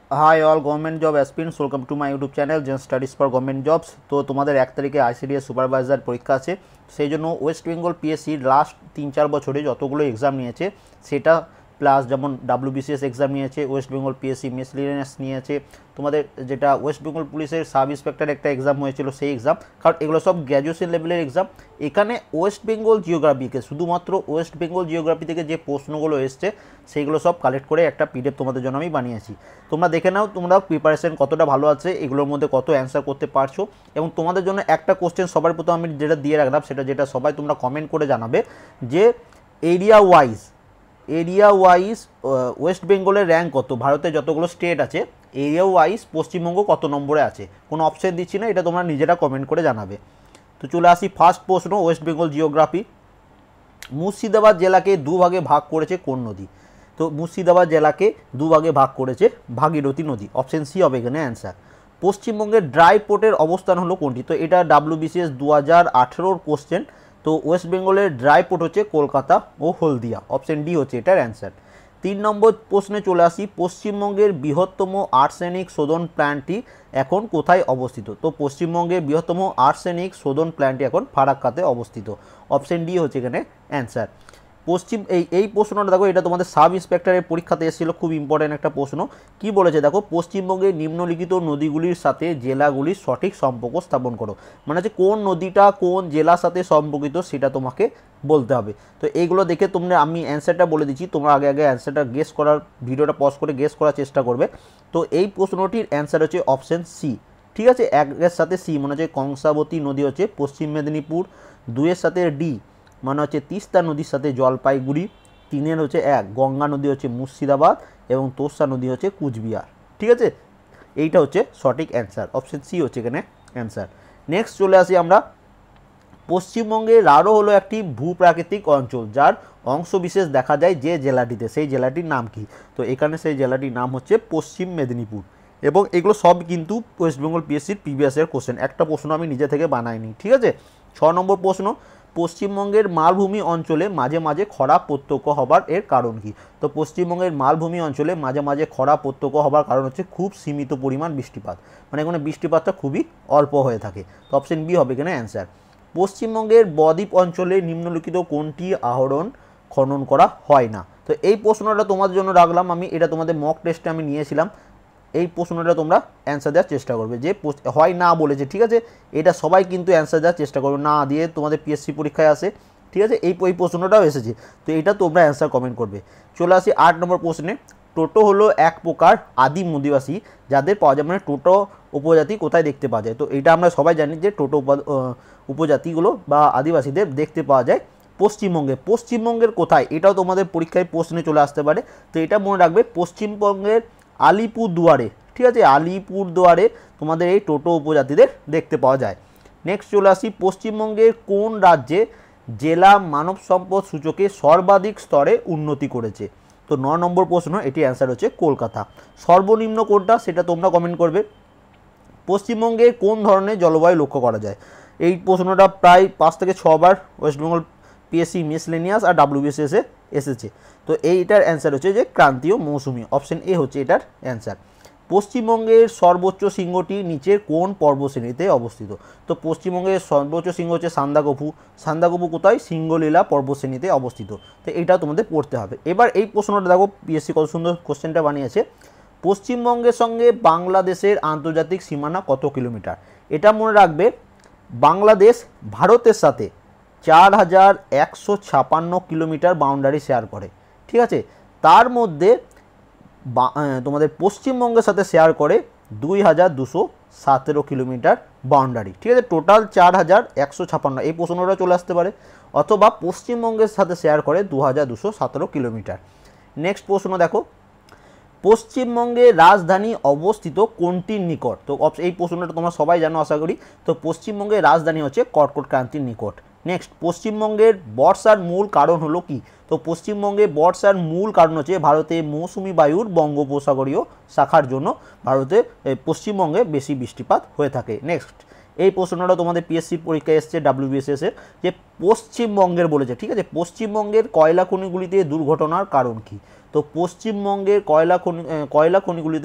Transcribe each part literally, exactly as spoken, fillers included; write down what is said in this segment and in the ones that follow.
High all government job aspirants, welcome to my YouTube channel gen studies for government jobs. তো তোমাদের এক তারিখে ICDS supervisor পরীক্ষা আছে, সেই জন্য ওয়েস্ট বেঙ্গল পিএসসির লাস্ট তিন চার বছরে যতগুলো এক্সাম নিয়েছে সেটা প্লাস যেমন ডাব্লিউবিসিএস এক্সাম নিয়েছে, ওয়েস্ট বেঙ্গল পিএসসি মিসলিনিয়াস নিয়েছে, তোমাদের যেটা ওয়েস্ট বেঙ্গল পুলিশের সাব ইন্সপেক্টর একটা এক্সাম হয়েছিল সেই এক্সাম, কারণ এগুলো সব গ্র্যাজুয়েশন লেভেলের এক্সাম। এখানে ওয়েস্ট বেঙ্গল জিওগ্রাফিকে শুধুমাত্র ওয়েস্ট বেঙ্গল জিওগ্রাফি থেকে যে প্রশ্নগুলো এসছে সেইগুলো সব কালেক্ট করে একটা পিডিএফ তোমাদের জন্য আমি বানিয়েছি। তোমরা দেখে নাও তোমরা প্রিপারেশন কতটা ভালো আছে, এগুলোর মধ্যে কত অ্যান্সার করতে পারছো। এবং তোমাদের জন্য একটা কোশ্চেন সবার প্রথম আমি যেটা দিয়ে রাখলাম সেটা যেটা সবাই তোমরা কমেন্ট করে জানাবে যে area wise area wise West বেঙ্গলের র্যাঙ্ক কত, ভারতের যতগুলো স্টেট আছে এরিয়া ওয়াইজ পশ্চিমবঙ্গ কত নম্বরে আছে। কোনো অপশন দিচ্ছি না, এটা তোমরা নিজেরা কমেন্ট করে জানাবে। তো চলে আসি ফার্স্ট প্রশ্ন, ওয়েস্ট বেঙ্গল জিওগ্রাফি। মুর্শিদাবাদ জেলাকে দুভাগে ভাগ করেছে কোন নদী? তো মুর্শিদাবাদ জেলাকে দুভাগে ভাগ করেছে ভাগীরথী নদী, অপশন সি হবে এখানে অ্যান্সার। পশ্চিমবঙ্গের ড্রাই পোর্টের অবস্থান হলো কোনটি? তো এটা ডাব্লিউবিসিএস দু হাজার আঠেরোর কোশ্চেন। তো ওয়েস্ট বেঙ্গলের ড্রাই পোর্ট হচ্ছে কলকাতা ও হলদিয়া, অপশন ডি হচ্ছে এটার অ্যান্সার। তিন নম্বর প্রশ্নে চলে আসি, পশ্চিমবঙ্গের বৃহত্তম আর্সেনিক শোধন প্ল্যান্টটি এখন কোথায় অবস্থিত? তো পশ্চিমবঙ্গের বৃহত্তম আর্সেনিক শোধন প্ল্যান্টটি এখন ফারাক্কাতে অবস্থিত, অপশন ডি হচ্ছে এখানে অ্যান্সার। পশ্চিম এই এই প্রশ্নটা দেখো, এটা তোমাদের সাব ইন্সপেক্টরের পরীক্ষাতে এসেছিল, খুব ইম্পর্টেন্ট একটা প্রশ্ন। কি বলেছে দেখো, পশ্চিমবঙ্গের নিম্নলিখিত নদীগুলির সাথে জেলাগুলির সঠিক সম্পর্ক স্থাপন করো। মানে হচ্ছে কোন নদীটা কোন জেলার সাথে সম্পর্কিত সেটা তোমাকে বলতে হবে। তো এইগুলো দেখে তোমরা, আমি অ্যান্সারটা বলে দিচ্ছি, তোমরা আগে আগে অ্যান্সারটা গেস করার, ভিডিওটা পজ করে গেস করার চেষ্টা করবে। তো এই প্রশ্নটির অ্যান্সার হচ্ছে অপশন সি, ঠিক আছে। একের সাথে সি মানে হচ্ছে কংসাবতী নদী হচ্ছে পশ্চিম মেদিনীপুর, দুইয়ের সাথে ডি মানে হচ্ছে তিস্তা নদীর সাথে জলপাইগুড়ি, তিনের হচ্ছে এক গঙ্গা নদী হচ্ছে মুর্শিদাবাদ এবং তোর্সা নদী হচ্ছে কুচবিহার, ঠিক আছে। এইটা হচ্ছে সঠিক অ্যান্সার, অপশন সি হচ্ছে এখানে অ্যান্সার। নেক্সট চলে আসি আমরা, পশ্চিমবঙ্গে রাঢ় হলো একটি ভূপ্রাকৃতিক অঞ্চল যার অংশবিশেষ দেখা যায় যে জেলাটিতে, সেই জেলাটির নাম কি? তো এখানে সেই জেলাটির নাম হচ্ছে পশ্চিম মেদিনীপুর। এবং এগুলো সব কিন্তু ওয়েস্ট বেঙ্গল পিএসসির প্রিভিয়াস ইয়ার কোশ্চেন, একটা প্রশ্ন আমি নিজে থেকে বানাইনি, ঠিক আছে। ছ নম্বর প্রশ্ন, পশ্চিমবঙ্গের মালভূমি অঞ্চলে মাঝে মাঝে খরা প্রত্যক্ষ হবার এর কারণ কি? তো পশ্চিমবঙ্গের মালভূমি অঞ্চলে মাঝে মাঝে খরা প্রত্যক্ষ হবার কারণ হচ্ছে খুব সীমিত পরিমাণ বৃষ্টিপাত, মানে এখানে বৃষ্টিপাতটা খুবই অল্প হয়ে থাকে। তো অপশন বি হবে এখানে অ্যান্সার। পশ্চিমবঙ্গের বদ্বীপ অঞ্চলে নিম্নলিখিত কোনটি আহরণ খনন করা হয় না? তো এই প্রশ্নটা তোমাদের জন্য রাখলাম আমি, এটা তোমাদের মক টেস্টে আমি নিয়েছিলাম। এই প্রশ্নটা তোমরা অ্যান্সার দেওয়ার চেষ্টা করবে, যে হয় না বলেছে, ঠিক আছে। এটা সবাই কিন্তু অ্যান্সার দেওয়ার চেষ্টা করবে, না দিয়ে তোমাদের পিএসসি পরীক্ষায় আসে, ঠিক আছে। এই এই প্রশ্নটাও এসেছে, তো এটা তোমরা অ্যান্সার কমেন্ট করবে। চলে আসি আট নম্বর প্রশ্নে, টোটো হলো এক প্রকার আদিম অধিবাসী যাদের পাওয়া যায়, মানে টোটো উপজাতি কোথায় দেখতে পাওয়া যায়? তো এটা আমরা সবাই জানি যে টোটো উপজাতিগুলো বা আদিবাসীদের দেখতে পাওয়া যায় পশ্চিমবঙ্গে। পশ্চিমবঙ্গের কোথায় এটাও তোমাদের পরীক্ষায় প্রশ্নে চলে আসতে পারে, তো এটা মনে রাখবে পশ্চিমবঙ্গের আলিপুরদুয়ারে, ঠিক আছে, আলিপুরদুয়ারে তোমাদের এই টোটো উপজাতিদের দেখতে পাওয়া যায়। নেক্সট চলে আসি, পশ্চিমবঙ্গের কোন রাজ্যে জেলা মানব সম্পদ সূচকে সর্বাধিক স্তরে উন্নতি করেছে? তো ন নম্বর প্রশ্ন, এটি অ্যান্সার হচ্ছে কলকাতা। সর্বনিম্ন কোনটা সেটা তোমরা কমেন্ট করবে। পশ্চিমবঙ্গে কোন ধরনের জলবায়ু লক্ষ্য করা যায়? এই প্রশ্নটা প্রায় পাঁচ থেকে ছবার ওয়েস্ট বেঙ্গল পিএসসি মিসলেনিয়াস আর ডাব্লিউবিসিএসে এসেছে। তো এইটার অ্যান্সার হচ্ছে যে ক্রান্তীয় মৌসুমি, অপশন এ হচ্ছে এটার অ্যান্সার। পশ্চিমবঙ্গের সর্বোচ্চ শৃঙ্গটি নিচের কোন পর্বশ্রেণীতে অবস্থিত? তো পশ্চিমবঙ্গের সর্বোচ্চ শৃঙ্গ হচ্ছে সান্দাকফু। সান্দাকফু কোথায়? সিঙ্গলীলা পর্বশ্রেণীতে অবস্থিত। তো এটা তোমাদের পড়তে হবে। এবার এই প্রশ্নটা দেখো, পিএসসি কত সুন্দর কোশ্চেনটা বানিয়েছে। পশ্চিমবঙ্গের সঙ্গে বাংলাদেশের আন্তর্জাতিক সীমানা কত কিলোমিটার? এটা মনে রাখবে, বাংলাদেশ ভারতের সাথে চার হাজার একশো ছাপান্ন কিলোমিটার বাউন্ডারি শেয়ার করে, ঠিক আছে। তার মধ্যে তোমাদের পশ্চিমবঙ্গের সাথে শেয়ার করে দুই হাজার দুশো সতেরো কিলোমিটার বাউন্ডারি, ঠিক আছে। টোটাল চার হাজার একশো ছাপান্ন, এই প্রশ্নটা চলে আসতে পারে। অথবা পশ্চিমবঙ্গের সাথে শেয়ার করে দু হাজার দুশো সতেরো কিলোমিটার। নেক্সট প্রশ্ন দেখো, পশ্চিমবঙ্গের রাজধানী অবস্থিত কোনটির নিকট? তো এই প্রশ্নটা তোমরা সবাই জানো আশা করি। তো পশ্চিমবঙ্গের রাজধানী হচ্ছে কর্কট ক্রান্তির নিকট। নেক্সট, পশ্চিমবঙ্গের বর্ষার মূল কারণ হলো কি? তো পশ্চিমবঙ্গে বর্ষার মূল কারণ হচ্ছে ভারতে মৌসুমি বায়ুর বঙ্গোপসাগরীয় শাখার জন্য ভারতে পশ্চিমবঙ্গে বেশি বৃষ্টিপাত হয়ে থাকে। নেক্সট, এই প্রশ্নটা তোমাদের পিএসসি পরীক্ষায় এসছে ডাব্লিউবিএসএস এর, যে পশ্চিমবঙ্গের বলেছে, ঠিক আছে, পশ্চিমবঙ্গের কয়লা খনিগুলিতে দুর্ঘটনার কারণ কি? তো পশ্চিমবঙ্গের কয়লা খনি কয়লা খনিগুলিতে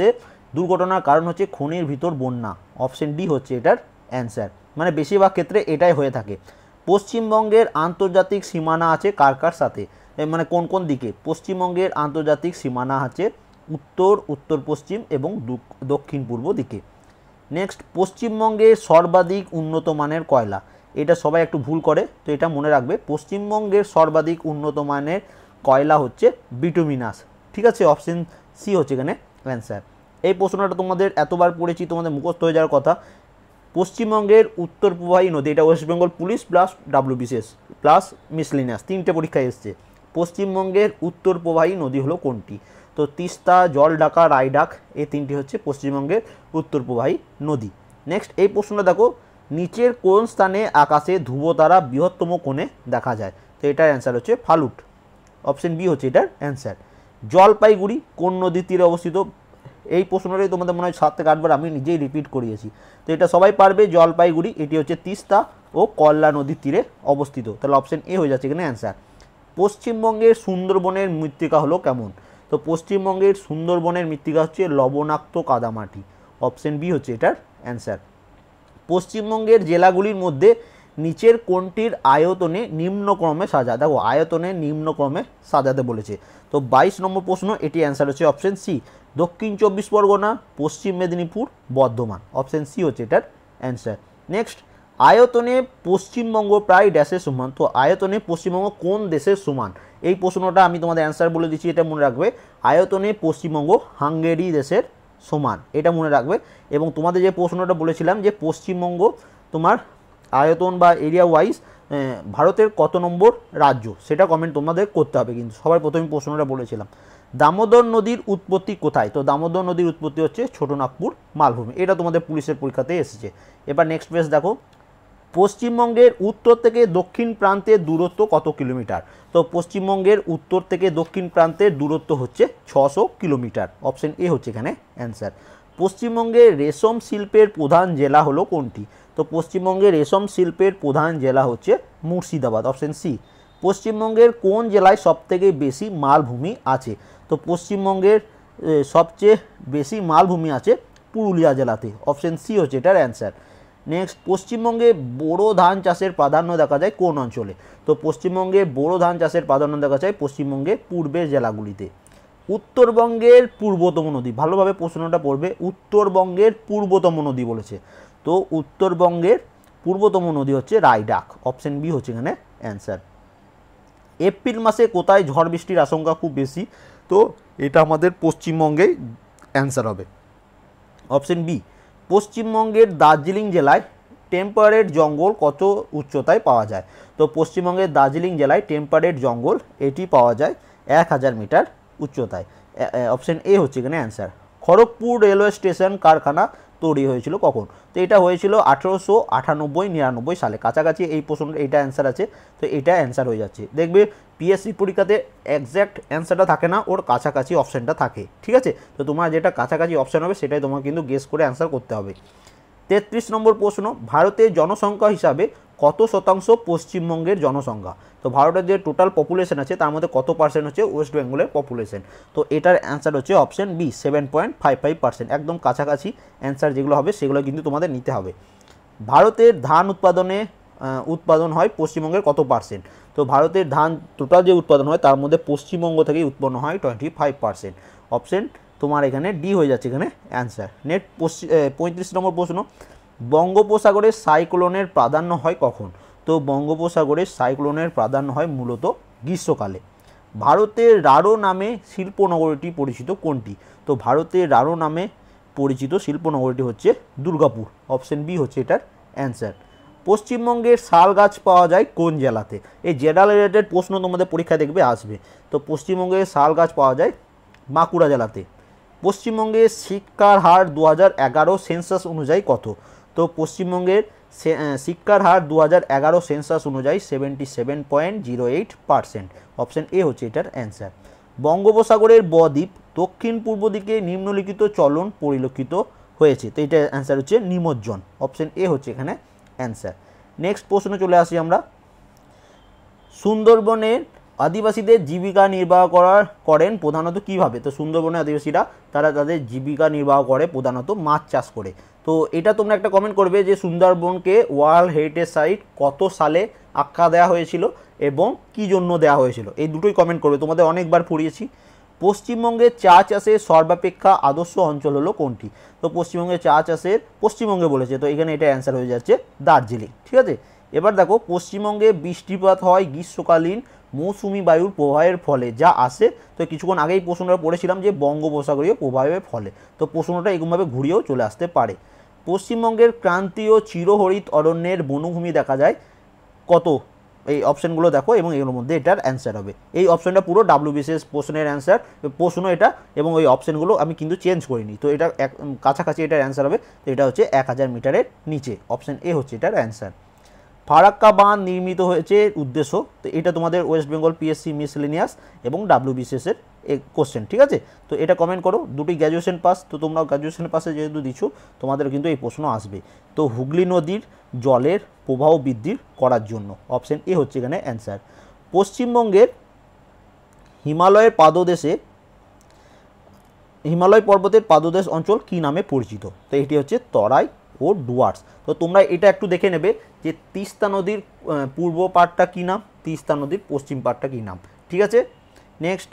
দুর্ঘটনার কারণ হচ্ছে খনির ভিতর বন্যা, অপশন ডি হচ্ছে এটার অ্যান্সার। মানে বেশিরভাগ ক্ষেত্রে এটাই হয়ে থাকে। পশ্চিমবঙ্গের আন্তর্জাতিক সীমানা আছে কার কার সাথে, মানে কোন কোন দিকে? পশ্চিমবঙ্গের আন্তর্জাতিক সীমানা আছে উত্তর, উত্তর পশ্চিম এবং দক্ষিণ পূর্ব দিকে। নেক্সট, পশ্চিমবঙ্গের সর্বাধিক উন্নত মানের কয়লা, এটা সবাই একটু ভুল করে, তো এটা মনে রাখবে। পশ্চিমবঙ্গের সর্বাধিক উন্নত মানের কয়লা হচ্ছে বিটুমিনাস, ঠিক আছে, অপশন সি হচ্ছে এখানে অ্যান্সার। এই প্রশ্নটা তোমাদের এতবার পড়েছি, তোমাদের মুখস্থ হয়ে যাওয়ার কথা। পশ্চিমবঙ্গের উত্তর প্রবাহী নদী, এটা West Bengal police plus WBCS plus miscellaneous তিনটে পরীক্ষায় এসছে। পশ্চিমবঙ্গের উত্তর প্রবাহী নদী হলো কোনটি? তো তিস্তা, জলঢাকা, রায়ডাক, এই তিনটি হচ্ছে পশ্চিমবঙ্গের উত্তর প্রবাহী নদী। নেক্সট, এই প্রশ্নটা দেখো, নিচের কোন স্থানে আকাশে ধ্রুবতারা বৃহত্তম কোণে দেখা যায়? তো এটার অ্যান্সার হচ্ছে ফালুট, অপশন বি হচ্ছে এটার অ্যান্সার। জলপাইগুড়ি কোন নদীর তীরে অবস্থিত? এই প্রশ্নটাই তোমাদের মনে হয় সাত থেকে আটবার আমি নিজেই রিপিট করিয়েছি, তো এটা সবাই পারবে। জলপাইগুড়ি, এটি হচ্ছে তিস্তা ও কল্লা নদীর তীরে অবস্থিত, তাহলে অপশন এ হয়ে যাচ্ছে এখানে অ্যান্সার। পশ্চিমবঙ্গের সুন্দরবনের মৃত্তিকা হলো কেমন? তো পশ্চিমবঙ্গের সুন্দরবনের মৃত্তিকা হচ্ছে লবণাক্ত কাদামাটি, অপশন বি হচ্ছে এটার অ্যান্সার। পশ্চিমবঙ্গের জেলাগুলির মধ্যে নিচের কোনটির আয়তনে নিম্নক্রমে সাজা? দেখো আয়তনে নিম্নক্রমে সাজাতে বলেছে, তো বাইশ নম্বর প্রশ্ন, এটি অ্যান্সার হচ্ছে অপশন সি, দক্ষিণ চব্বিশ পরগনা, পশ্চিম মেদিনীপুর, বর্ধমান, অপশন সি হচ্ছে এটার অ্যান্সার। নেক্সট, আয়তনে পশ্চিমবঙ্গ প্রায় ড্যাশের সমান, তো আয়তনে পশ্চিমবঙ্গ কোন দেশের সমান? এই প্রশ্নটা আমি তোমাদের অ্যান্সার বলে দিচ্ছি, এটা মনে রাখবে। আয়তনে পশ্চিমবঙ্গ হাঙ্গেরি দেশের সমান, এটা মনে রাখবে। এবং তোমাদের যে প্রশ্নটা বলেছিলাম যে পশ্চিমবঙ্গ তোমার আয়তন বা এরিয়া ওয়াইজ ভারতের কত নম্বর রাজ্য, সেটা কমেন্ট তোমাদের করতে হবে, কিন্তু সবার প্রথমে প্রশ্নটা বলেছিলাম। দামোদর নদীর উৎপত্তি কোথায়? তো দামোদর নদীর উৎপত্তি হচ্ছে ছোটনাগপুর মালভূমি, এটা তোমাদের পুলিশের পরীক্ষাতে এসেছে। এবার নেক্সট পেজ দেখো, পশ্চিমবঙ্গের উত্তর থেকে দক্ষিণ প্রান্তের দূরত্ব কত কিলোমিটার? তো পশ্চিমবঙ্গের উত্তর থেকে দক্ষিণ প্রান্তের দূরত্ব হচ্ছে ছশো কিলোমিটার, অপশন এ হচ্ছে এখানে অ্যান্সার। পশ্চিমবঙ্গের রেশম শিল্পের প্রধান জেলা হলো কোনটি? তো পশ্চিমবঙ্গের রেশম শিল্পের প্রধান জেলা হচ্ছে মুর্শিদাবাদ, অপশন সি। পশ্চিমবঙ্গের কোন জেলায় সবথেকে বেশি মালভূমি আছে? তো পশ্চিমবঙ্গের সবচেয়ে বেশি মালভূমি আছে পুরুলিয়া জেলাতে, অপশন সি হচ্ছে এটার অ্যান্সার। নেক্সট, পশ্চিমবঙ্গে বোরো ধান চাষের প্রাধান্য দেখা যায় কোন অঞ্চলে? তো পশ্চিমবঙ্গে বোরো ধান চাষের প্রাধান্য দেখা যায় পশ্চিমবঙ্গের পূর্বের জেলাগুলিতে। উত্তরবঙ্গের পূর্বতম নদী, ভালোভাবে প্রশ্নটা পড়বে, উত্তরবঙ্গের পূর্বতম নদী বলেছে, তো উত্তরবঙ্গের পূর্বতম নদী হচ্ছে রায়ডাক, অপশন বি হচ্ছে এখানে অ্যান্সার। এপ্রিল মাসে কোথায় ঝড় বৃষ্টির আশঙ্কা খুব বেশি? তো এটা আমাদের পশ্চিমবঙ্গেই অ্যান্সার হবে, অপশন বি। পশ্চিমবঙ্গের দার্জিলিং জেলায় টেম্পারেট জঙ্গল কত উচ্চতায় পাওয়া যায়? তো পশ্চিমবঙ্গের দার্জিলিং জেলায় টেম্পারেট জঙ্গল এটি পাওয়া যায় এক হাজার মিটার উচ্চতায়, অপশন এ হচ্ছে এখানে অ্যান্সার। খড়গপুর রেলওয়ে স্টেশন কারখানা তৈরি হয়েছিল কখন? তো এটা হয়েছিল আঠেরোশো আটানব্বই নিরানব্বই সালে, কাছাকাছি এই প্রশ্ন, এটা অ্যান্সার আছে, তো এটা অ্যান্সার হয়ে যাচ্ছে। দেখবে পিএসসি পরীক্ষাতে এক্স্যাক্ট অ্যান্সারটা থাকে না, ওর কাছাকাছি অপশানটা থাকে, ঠিক আছে, তো তোমার যেটা কাছাকাছি অপশান হবে সেটাই তোমাকে কিন্তু গেস করে অ্যান্সার করতে হবে। তেত্রিশ নম্বর প্রশ্ন, ভারতের জনসংখ্যা হিসাবে কত শতাংশ পশ্চিমবঙ্গের জনসংখ্যা? তো ভারতের যে টোটাল পপুলেশন আছে তার মধ্যে কত পার্সেন্ট হচ্ছে ওয়েস্ট বেঙ্গলের পপুলেশন? তো এটার অ্যান্সার হচ্ছে option B, seven point five five percent, একদম কাছাকাছি অ্যান্সার যেগুলো হবে সেগুলো কিন্তু তোমাদের নিতে হবে। ভারতের ধান উৎপাদনে উৎপাদন হয় পশ্চিমবঙ্গের কত পার্সেন্ট? তো ভারতের ধান টোটাল যে উৎপাদন হয় তার মধ্যে পশ্চিমবঙ্গ থেকেই উৎপন্ন হয় টোয়েন্টি ফাইভ পার্সেন্ট, অপশন তোমার এখানে ডি হয়ে যাচ্ছে এখানে অ্যান্সার। নেক্সট পশ্চিম পঁয়ত্রিশ নম্বর প্রশ্ন, বঙ্গোপসাগরের সাইক্লোনের প্রাধান্য হয় কখন? তো বঙ্গোপসাগরের সাইক্লোনের প্রাধান্য হয় মূলত গ্রীষ্মকালে। ভারতের রাঢ় নামে শিল্পনগরীটি পরিচিত কোনটি? তো ভারতের রাঢ় নামে পরিচিত শিল্পনগরীটি হচ্ছে দুর্গাপুর, অপশন বি হচ্ছে এটার অ্যান্সার। পশ্চিমবঙ্গের শাল গাছ পাওয়া যায় কোন জেলাতে? এই জেলা রিলেটেড প্রশ্ন তোমাদের পরীক্ষায় দেখবে আসবে, তো পশ্চিমবঙ্গের শাল গাছ পাওয়া যায় বাঁকুড়া জেলাতে। পশ্চিমবঙ্গের শিক্ষার হার দু হাজার এগারো সেন্সাস অনুযায়ী কত? তো পশ্চিমবঙ্গের শিক্ষার হার দু হাজার এগারো সেন্সাস অনুযায়ী seventy seven point zero eight percent, option A হচ্ছে এটার অ্যান্সার। বঙ্গোপসাগরের বদ্বীপ দক্ষিণ পূর্ব দিকে নিম্নলিখিত চলন পরিলক্ষিত হয়েছে, তো এটার অ্যান্সার হচ্ছে নিমজ্জন, অপশন এ হচ্ছে এখানে অ্যান্সার। নেক্সট প্রশ্নে চলে আসি আমরা, সুন্দরবনের আদিবাসীদের জীবিকা নির্বাহ করার করেন প্রধানত কীভাবে? তো সুন্দরবনের আদিবাসীরা তারা তাদের জীবিকা নির্বাহ করে প্রধানত মাছ চাষ করে। তো এটা তোমরা একটা কমেন্ট করবে যে সুন্দরবনকে ওয়ার্ল্ড হেরিটেজ সাইট কত সালে আখ্যা দেওয়া হয়েছিল এবং কী জন্য দেওয়া হয়েছিল, এই দুটোই কমেন্ট করবে। তোমাদের অনেকবার পড়িয়েছি। পশ্চিমবঙ্গে চা চাষের সর্বাপেক্ষা আদর্শ অঞ্চল হলো কোনটি? তো পশ্চিমবঙ্গে চা চাষের পশ্চিমবঙ্গে বলেছে, তো এখানে এটা অ্যান্সার হয়ে যাচ্ছে দার্জিলিং। ঠিক আছে, এবার দেখো পশ্চিমবঙ্গে বৃষ্টিপাত হয় গ্রীষ্মকালীন মৌসুমি বায়ুর প্রবাহের ফলে যা আসে। তো কিছুক্ষণ আগেই প্রশ্নটা পড়েছিলাম যে বঙ্গোপসাগরীয় প্রবাহের ফলে, তো প্রশ্নটা এরকমভাবে ঘুরিয়েও চলে আসতে পারে। পশ্চিমবঙ্গের ক্রান্তীয় চিরহরিত অরণ্যের বনভূমি দেখা যায় কত? এই অপশানগুলো দেখো এবং এগুলোর মধ্যে এটার অ্যান্সার হবে। এই অপশানটা পুরো ডাব্লিউবিসিএস প্রশ্নের অ্যান্সার প্রশ্ন এটা, এবং ওই অপশানগুলো আমি কিন্তু চেঞ্জ করিনি। তো এটা এক কাছাকাছি এটার অ্যান্সার হবে। তো এটা হচ্ছে এক হাজার মিটারের নিচে, অপশান এ হচ্ছে এটার অ্যান্সার। ফারাক্কা বাঁধ নির্মিত হয়েছে উদ্দেশ্য, তো এটা তোমাদের ওয়েস্ট বেঙ্গল পিএসসি মিসলেনিয়াস এবং ডাব্লিউবিসিএসের কোশ্চেন। ঠিক আছে, তো এটা কমেন্ট করো। দুটি গ্র্যাজুয়েশন পাস, তো তোমরা গ্র্যাজুয়েশন পাসে যেহেতু দিচ্ছ তোমাদের কিন্তু এই প্রশ্ন আসবে। তো হুগলি নদীর জলের প্রবাহ বৃদ্ধি করার জন্য, অপশান এ হচ্ছে এখানে অ্যান্সার। পশ্চিমবঙ্গের হিমালয়ের পাদদেশে হিমালয় পর্বতের পাদদেশ অঞ্চল কী নামে পরিচিত? তো এটি হচ্ছে তরাই ও ডুয়ার্স। তো তোমরা এটা একটু দেখে নেবে যে তিস্তা নদীর পূর্ব পাড়টা কী নাম, তিস্তা নদীর পশ্চিম পাড়টা কী নাম। ঠিক আছে, নেক্সট,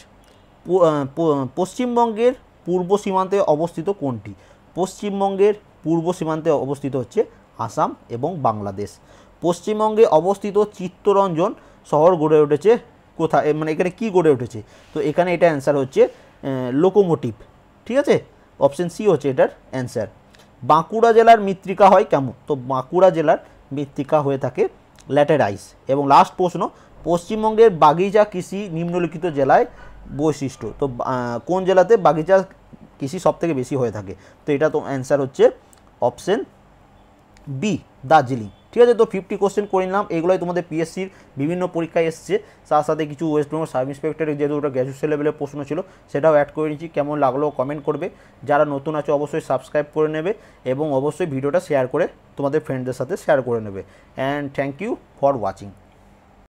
পশ্চিমবঙ্গের পূর্ব সীমান্তে অবস্থিত কোনটি? পশ্চিমবঙ্গের পূর্ব সীমান্তে অবস্থিত হচ্ছে আসাম এবং বাংলাদেশ। পশ্চিমবঙ্গে অবস্থিত চিত্তরঞ্জন শহর গড়ে উঠেছে কোথায়, মানে এখানে কি গড়ে উঠেছে? তো এখানে এটা অ্যান্সার হচ্ছে লোকোমোটিভ। ঠিক আছে, অপশান সি হচ্ছে এটার অ্যান্সার। বাঁকুড়া জেলার মৃত্তিকা হয় কেমন? তো বাঁকুড়া জেলার মৃত্তিকা হয়ে থাকে ল্যাটেরাইস। এবং লাস্ট প্রশ্ন, পশ্চিমবঙ্গের বাগিচা কৃষি নিম্নলিখিত জেলায় বৈশিষ্ট্য। তো কোন জেলাতে বাগিচা কৃষি সব থেকে বেশি হয়ে থাকে? তো এটা তো অ্যান্সার হচ্ছে অপশান বি, দার্জিলিং। ঠিক আছে, তো ফিফটি কোশ্চেন করে নিলাম। এগুলোই তোমাদের পিএসসির বিভিন্ন পরীক্ষায় এসছে, তার সাথে কিছু ওয়েস্ট বেঙ্গল সাব ইন্সপেক্টরের যেহেতু ওটা গ্র্যাজুয়েশন লেভেলের প্রশ্ন ছিল সেটাও অ্যাড করে নিচ্ছি। কেমন লাগলো কমেন্ট করবে। যারা নতুন আছে অবশ্যই সাবস্ক্রাইব করে নেবে এবং অবশ্যই ভিডিওটা শেয়ার করে তোমাদের ফ্রেন্ডদের সাথে শেয়ার করে নেবে। And thank you for watching.